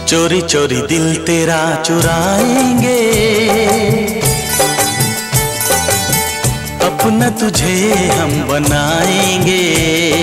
चोरी चोरी दिल तेरा चुराएंगे, अपना तुझे हम बनाएंगे।